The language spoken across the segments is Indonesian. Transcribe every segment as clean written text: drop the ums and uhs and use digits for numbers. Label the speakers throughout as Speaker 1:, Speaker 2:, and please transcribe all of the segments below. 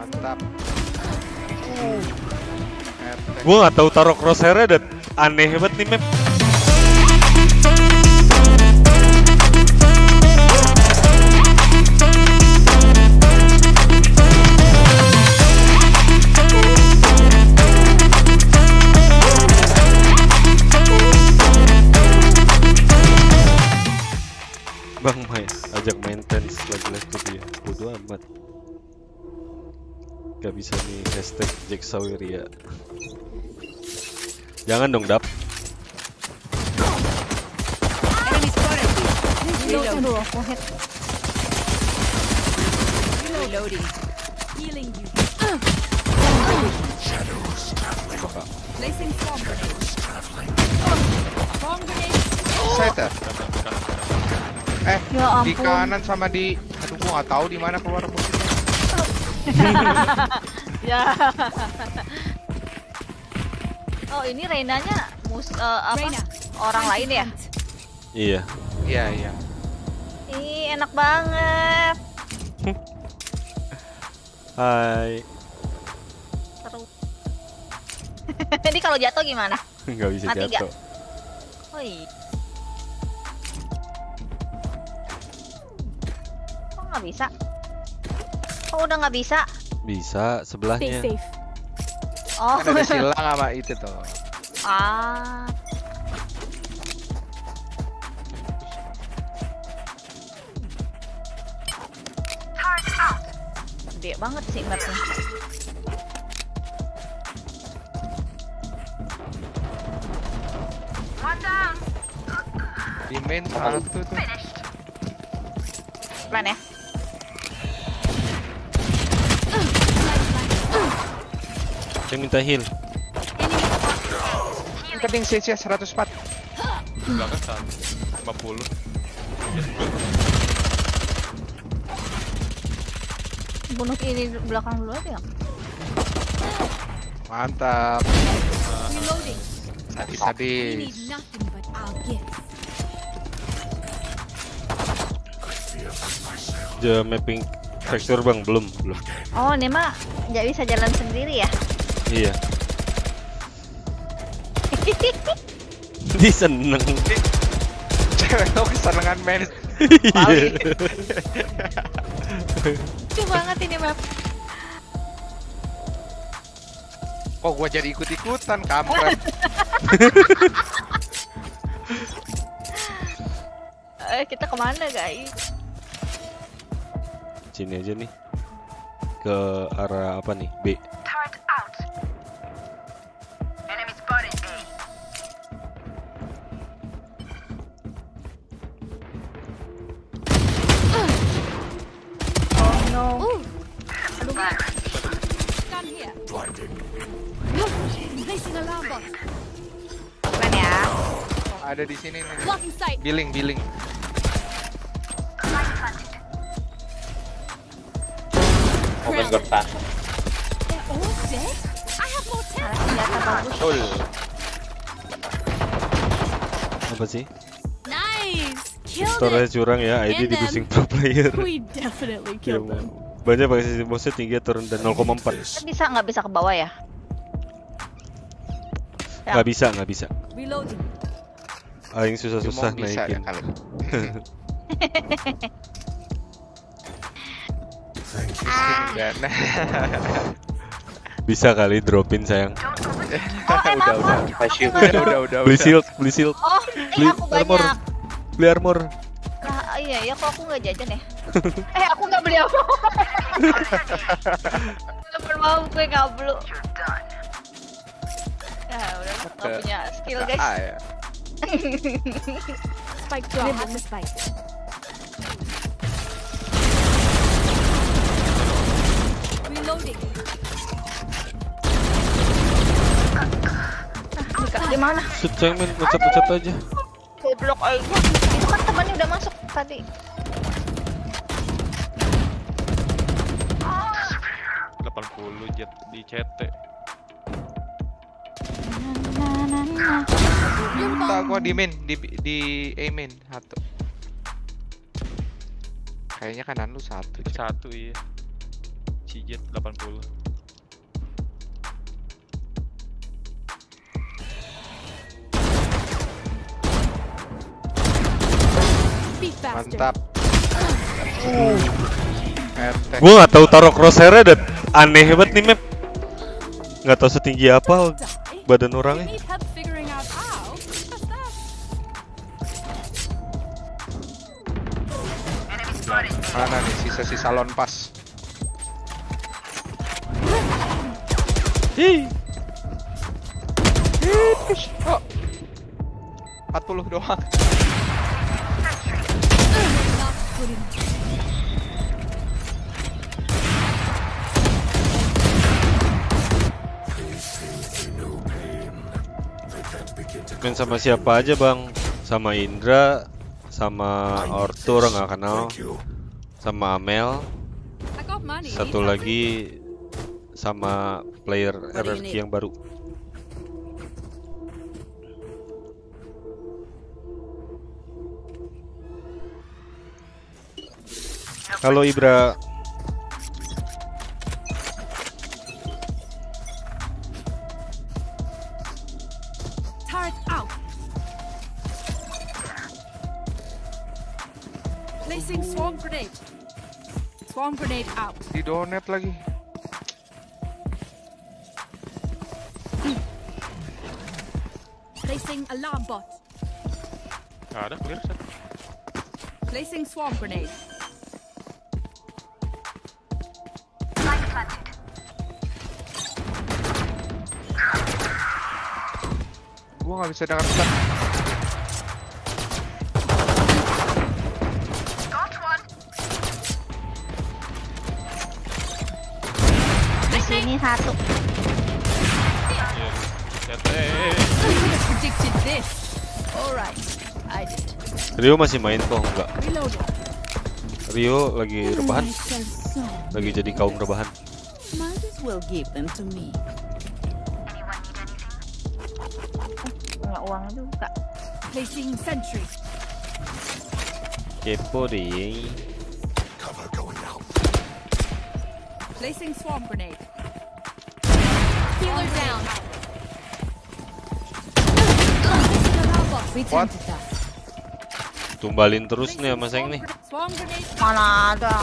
Speaker 1: Mantap.
Speaker 2: Gua nggak tahu taruh crosshair dan aneh banget nih map. Bang Mai, ajak maintenance lagi tuh dia. Bodo amat. Gak bisa nih hashtag Jack Sawiria. Jangan dong Dap.
Speaker 3: Reloading. Healing you. Placing bomb grenade. Bomb grenade.
Speaker 1: Set ya?
Speaker 4: Ya
Speaker 1: Di
Speaker 4: ampun.
Speaker 1: kanan sama di, aduh gua nggak tahu di mana keluar musuhnya.
Speaker 4: Ya. Oh ini Reina-nya
Speaker 3: Reina.
Speaker 4: orang lain ya?
Speaker 2: Iya.
Speaker 1: Iya iya.
Speaker 4: Ih enak banget.
Speaker 2: Hai.
Speaker 4: Seru. Jadi kalau jatuh gimana?
Speaker 2: Nggak bisa
Speaker 4: Mati nggak?
Speaker 2: jatuh.
Speaker 4: Oh iya. Kok nggak bisa? Kok udah nggak bisa?
Speaker 2: Bisa
Speaker 3: Stay
Speaker 2: sebelahnya.
Speaker 3: safe.
Speaker 4: Oh.
Speaker 1: Kan ada silang sama itu tuh.
Speaker 4: Ah. Gede banget sih mapnya.
Speaker 1: Di main satu tuh.
Speaker 4: Plan ya.
Speaker 2: Saya minta heal.
Speaker 1: Keting CC 104.
Speaker 5: Belakang kan 50.
Speaker 4: Bunuh ini belakang dulu aja ya.
Speaker 1: Mantap.
Speaker 3: Reloading. We need
Speaker 1: Sadis.
Speaker 3: nothing but our gifts.
Speaker 2: The mapping texture bang belum.
Speaker 4: Oh ini mah nggak bisa jalan sendiri ya.
Speaker 2: Iya. Dia seneng.
Speaker 1: Cewek lo kesenangan main.
Speaker 2: Iya.
Speaker 4: Lucu banget ini map.
Speaker 1: Kok gua jadi ikut-ikutan kampret.
Speaker 4: Kita kemana guys?
Speaker 2: Sini aja nih. Ke arah apa nih? B.
Speaker 4: Oh no.
Speaker 3: Aduh, gun here. Placing alarm bot.
Speaker 4: Plan ya.
Speaker 1: Ada di sini nih.
Speaker 3: Blocking sight.
Speaker 1: Billing.
Speaker 6: Open gertan.
Speaker 3: They're all dead. I have more tech.
Speaker 4: Senjata bagus.
Speaker 6: Betul.
Speaker 2: Apa sih?
Speaker 3: Nice. Killed
Speaker 2: Storage
Speaker 3: it.
Speaker 2: curang ya, ID di pusing pro player.
Speaker 3: We definitely killed them.
Speaker 2: Banyak pakai sisi bosnya tinggi atau rendah 0,4.
Speaker 4: Kita nggak bisa ke bawah ya?
Speaker 2: Nggak bisa.
Speaker 3: Reloading.
Speaker 2: Aing susah-susah
Speaker 1: Cuma bisa ya
Speaker 2: naikin.
Speaker 1: kali. Dan
Speaker 2: Bisa kali dropin sayang.
Speaker 1: udah.
Speaker 6: Kasih
Speaker 1: Udah.
Speaker 2: Beli shield.
Speaker 4: Oh,
Speaker 2: Beli
Speaker 4: aku
Speaker 2: armor.
Speaker 4: banyak.
Speaker 2: Beli armor.
Speaker 4: Nah, iya ya, kok aku nggak jajan ya? Aku nggak beli apa? Nggak mau gue nggak beli. Ya udah, nggak punya skill guys.
Speaker 1: Ya.
Speaker 3: Spike drop. Have the spike. Reloading.
Speaker 4: Di mana?
Speaker 2: Shoot sayang men, pecat aja.
Speaker 4: Goblok aja. Itu kan temannya udah masuk tadi.
Speaker 5: 80 jet di CT.
Speaker 1: Tak gua di main, di A main satu. Kayaknya kanan lu satu.
Speaker 5: Itu satu iya. Si Jet 80.
Speaker 3: Be faster.
Speaker 1: Mantap. Etek.
Speaker 2: Gua nggak tahu taruh crosshair dan aneh banget nih map. Nggak tahu setinggi apa
Speaker 3: Die.
Speaker 2: badan
Speaker 3: You
Speaker 2: orangnya.
Speaker 3: need help figuring out how. Just that.
Speaker 1: Mana nih sisa-sisa lon pas.
Speaker 2: Hi.
Speaker 1: Oh. 40 doang.
Speaker 3: Not good enough.
Speaker 2: Main sama siapa aja bang? Sama Indra, sama Arthur nggak kenal, sama Amel,
Speaker 3: I got money.
Speaker 2: satu lagi sama player RRQ yang baru. Halo Ibra.
Speaker 3: Turret out. Placing swarm grenade. Swarm grenade out.
Speaker 1: Di donat lagi.
Speaker 3: Placing alarm bot.
Speaker 5: Nggak ada clear set.
Speaker 3: Placing swarm grenade.
Speaker 1: Gua nggak bisa dengar stun.
Speaker 4: Di sini satu.
Speaker 5: Iya. CT.
Speaker 3: Who could have predicted this? Alright, I did.
Speaker 2: Rio masih main kok enggak?
Speaker 3: Reloading.
Speaker 2: Rio lagi rebahan,
Speaker 7: Myself so.
Speaker 2: lagi jadi kaum rebahan.
Speaker 7: Might as well give them to me.
Speaker 4: Nggak uang juga.
Speaker 3: Placing sentry.
Speaker 2: Kepo deh.
Speaker 3: Placing swarm grenade. Healer down. Placing alarm bot.
Speaker 1: What?
Speaker 2: Tumbalin terus nih sama Seng nih.
Speaker 3: Swarm grenade.
Speaker 4: Mana ada.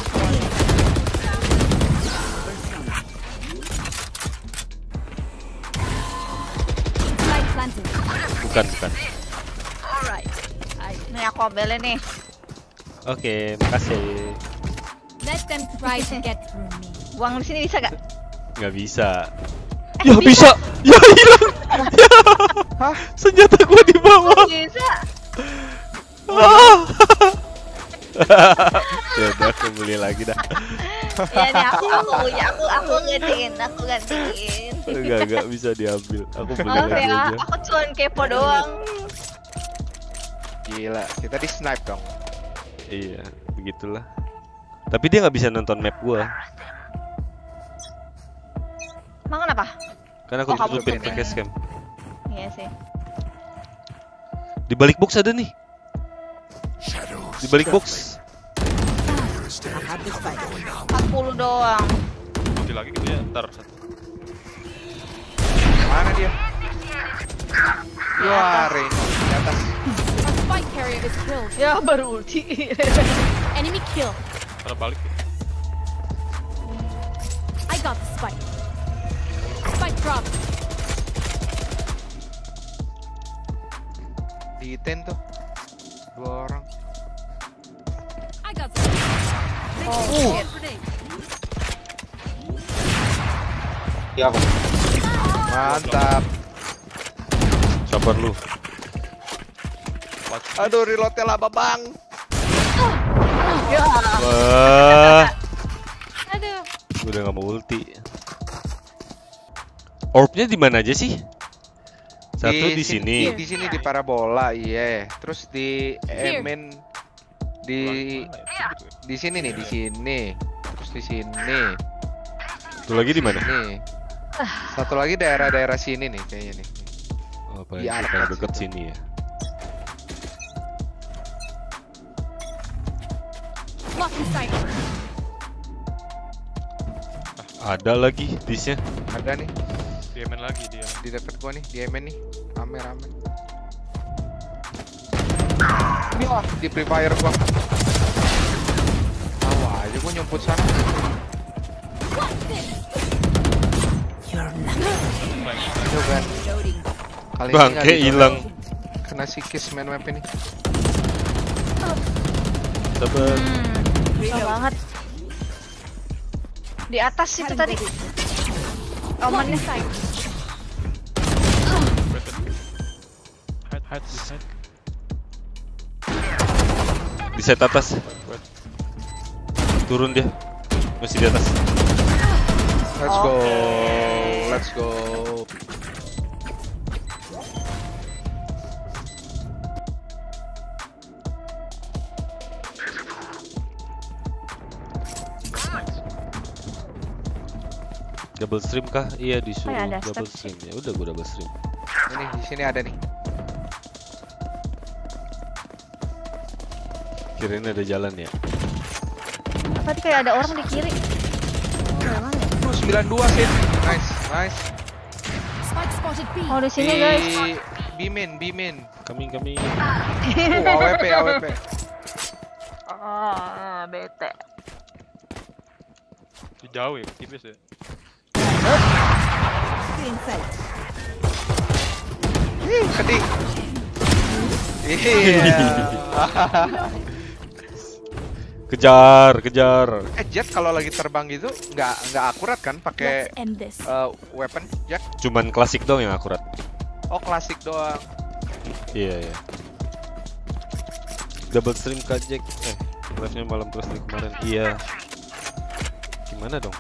Speaker 3: Light planted.
Speaker 2: Bukan, bukan.
Speaker 3: Alright, I
Speaker 4: Nih aku ambilin nih.
Speaker 2: Oke, makasih.
Speaker 3: let them try to get through me.
Speaker 4: Uang di sini bisa gak?
Speaker 2: Nggak bisa. Ya bisa. Ya hilang.
Speaker 1: Hah?
Speaker 2: Senjata gua di bawah.
Speaker 4: Bisa.
Speaker 2: Ah. Ya udah aku beli lagi dah.
Speaker 4: Ya nih aku gantiin.
Speaker 2: Enggak bisa diambil. Aku beli
Speaker 4: Maaf
Speaker 2: lagi
Speaker 4: ya,
Speaker 2: aja.
Speaker 4: aku cuma kepo doang.
Speaker 1: Gila, kita di snipe dong.
Speaker 2: Iya, begitulah. Tapi dia nggak bisa nonton map gua.
Speaker 4: Emang kenapa?
Speaker 2: Karena aku
Speaker 4: Oh, kamu
Speaker 2: tutupin
Speaker 4: setting.
Speaker 2: pakai scam.
Speaker 4: Iya sih.
Speaker 2: Di balik box ada nih. Di balik box.
Speaker 7: I have this fight.
Speaker 4: 40 doang.
Speaker 5: Mati lagi gitu ya. Ntar satu.
Speaker 1: Mana dia? Wah, Rain di atas.
Speaker 3: Our spike carrier is killed.
Speaker 4: Ya baru ulti.
Speaker 3: Enemy kill.
Speaker 5: Ntar balik.
Speaker 3: I got the spike. Spike drop.
Speaker 1: Di ten tuh. 2 orang.
Speaker 3: I got the spike. Placing swarm grenade.
Speaker 6: Ya aku.
Speaker 1: Mantap.
Speaker 2: Sabar lu.
Speaker 1: Aduh, reloadnya lama bang.
Speaker 2: Wah,
Speaker 4: Aduh.
Speaker 2: udah nggak mau ulti. Orbnya di mana aja sih? Satu di sini.
Speaker 1: Di sini di parabola, iya. Terus di
Speaker 3: Here.
Speaker 1: main di sini nih, di sini. Terus di sini.
Speaker 2: Satu lagi di mana?
Speaker 1: Nih. Satu lagi daerah-daerah sini nih kayaknya nih.
Speaker 2: Oh,
Speaker 1: Di
Speaker 2: paling
Speaker 1: arcade
Speaker 2: deket
Speaker 1: situ.
Speaker 2: sini ya.
Speaker 3: Blocking sight.
Speaker 2: Ada lagi disnya.
Speaker 1: Ada nih
Speaker 5: Dia main lagi dia.
Speaker 1: di dekat gua nih, di MN nih. Rame. Ini wah, di Free Fire gua. Tahu aja gua nyumput sana.
Speaker 7: You're nothing.
Speaker 1: Aduh kan.
Speaker 3: Reloading.
Speaker 1: Kali
Speaker 2: Bangke
Speaker 1: nggak
Speaker 2: hilang.
Speaker 1: kena sikis main map ini.
Speaker 2: Sabar.
Speaker 4: Susah banget. Di atas itu tadi. Omannya
Speaker 5: Hide.
Speaker 2: Di set atas. Turun dia. Masih di atas.
Speaker 1: Let's go.
Speaker 2: Double stream kah? Iya disuruh
Speaker 4: Oh, ya, ada
Speaker 2: double
Speaker 4: step.
Speaker 2: stream. Ya udah gua double stream.
Speaker 1: Ini di sini ada nih.
Speaker 2: Kirain ada jalan ya.
Speaker 4: Tadi kayak ada orang di kiri. Oh, memang ya?
Speaker 1: 92 sih. Nice.
Speaker 3: Spike spotted B.
Speaker 4: Oh, di sini guys.
Speaker 1: Bimin.
Speaker 2: Kami.
Speaker 1: AWP.
Speaker 4: Oh, bete.
Speaker 5: Di jauh ya, tipis ya.
Speaker 7: Inside.
Speaker 1: Keding. Iya.
Speaker 2: Kejar.
Speaker 1: Jet kalau lagi terbang gitu nggak akurat kan pakai
Speaker 3: Let's end this.
Speaker 1: weapon Jack?
Speaker 2: Cuman klasik dong yang akurat.
Speaker 1: Oh klasik doang.
Speaker 2: Iya. Double stream Kak Jack. Live-nya malam terus dari kemarin. Iya. Gimana dong?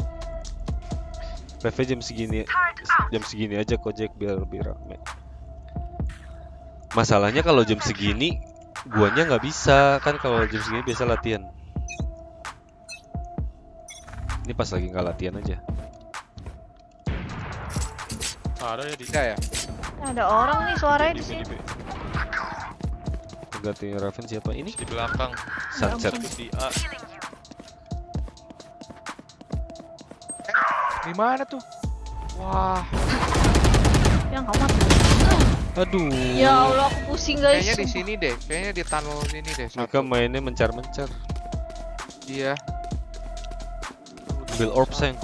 Speaker 2: Live jam segini aja kok Jack biar lebih rame. Masalahnya kalau jam segini guanya nggak bisa kan, kalau jam segini biasa latihan. Ini pas lagi nggak latihan aja.
Speaker 5: Ada ya di
Speaker 1: Tidak ya?
Speaker 4: Ada orang nih suaranya di sini.
Speaker 2: Penggantinya Raven siapa ini?
Speaker 5: Di belakang.
Speaker 2: Sunset.
Speaker 5: Di A.
Speaker 1: Di mana tuh? Wah,
Speaker 4: Yang amat.
Speaker 2: Aduh.
Speaker 4: Ya Allah, aku pusing guys.
Speaker 1: kayaknya di sini deh. Kayaknya di tunnel sini deh.
Speaker 2: Mereka
Speaker 1: Satu.
Speaker 2: mainnya mencar-mencar.
Speaker 1: Iya.
Speaker 2: Ambil orb sayang.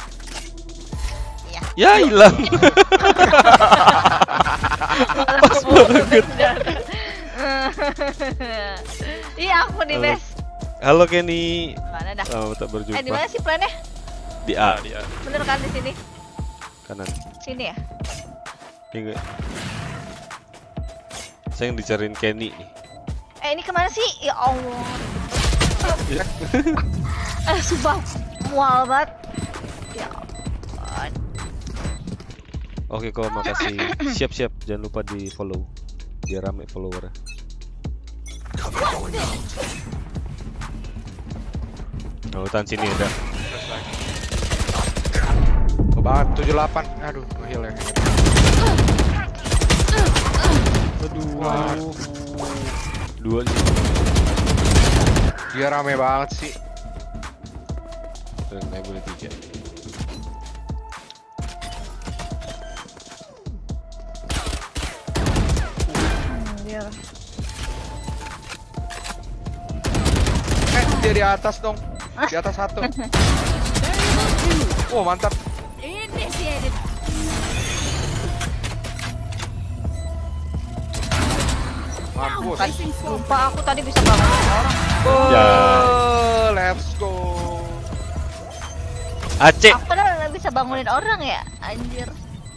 Speaker 4: Iya.
Speaker 2: Ya hilang. Pas banget.
Speaker 4: Iya, aku di
Speaker 2: Halo.
Speaker 4: base.
Speaker 2: Halo Kenny.
Speaker 4: Mana dah?
Speaker 2: Selamat tak berjumpa.
Speaker 4: Di mana sih plannya?
Speaker 2: Di A
Speaker 5: Di A.
Speaker 4: Bener kan di sini?
Speaker 2: kanan.
Speaker 4: Sini ya?
Speaker 2: Ini enggak. Saya yang dicariin Kenny nih.
Speaker 4: Ini kemana sih? Ya Allah. Sumpah mual banget. Ya ampun.
Speaker 2: Oke kok, makasih. Siap-siap, jangan lupa di follow biar rame follower. Oh, hutan sini ada.
Speaker 1: Kebanget 78. Aduh, nge-heal ya.
Speaker 2: Aduh. Dua sih.
Speaker 1: Dia rame banget sih.
Speaker 2: Dan naik boleh 3.
Speaker 4: Biar.
Speaker 1: Dia di atas dong. Di atas satu. Oh, mantap.
Speaker 3: Initiated.
Speaker 1: Mampus.
Speaker 4: Lupa aku tadi bisa bangun orang.
Speaker 2: Ya.
Speaker 1: Let's go.
Speaker 2: Aceh.
Speaker 4: Aku padahal nggak bisa bangunin orang ya, anjir.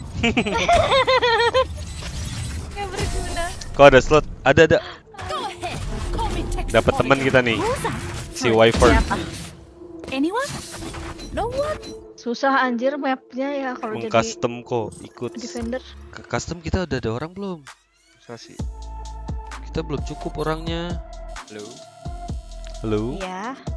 Speaker 4: Nggak berguna.
Speaker 2: Kok ada slot? Ada.
Speaker 3: Go ahead. Call me Texas
Speaker 2: Dapat teman
Speaker 3: Warrior.
Speaker 2: kita nih.
Speaker 3: Who's that?
Speaker 2: Si Wyvern.
Speaker 4: Siapa?
Speaker 3: Anyone? No one?
Speaker 4: Susah anjir mapnya ya kalau jadi
Speaker 2: Meng-custom kok ikut.
Speaker 4: defender.
Speaker 2: Ke custom kita udah ada orang belum?
Speaker 1: Bisa sih.
Speaker 2: Kita belum cukup orangnya.
Speaker 1: Halo.
Speaker 2: Halo.
Speaker 4: Iya.